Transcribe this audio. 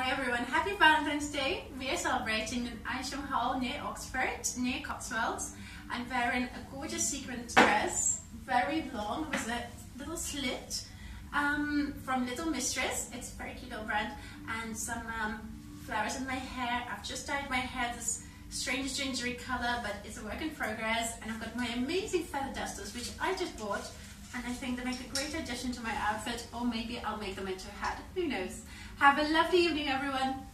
everyone, happy Valentine's Day. We are celebrating in Isham Hall near Oxford, near Cotswolds. I'm wearing a gorgeous sequin dress, very long with a little slit from Little Mistress. It's a very cute little brand, and some flowers in my hair. I've just dyed my hair this strange gingery color, but it's a work in progress. And I've got my amazing feather dusters, which I just bought, and I think they make a great addition to my outfit, or maybe I'll make them into a hat. Who knows? Have a lovely evening, everyone.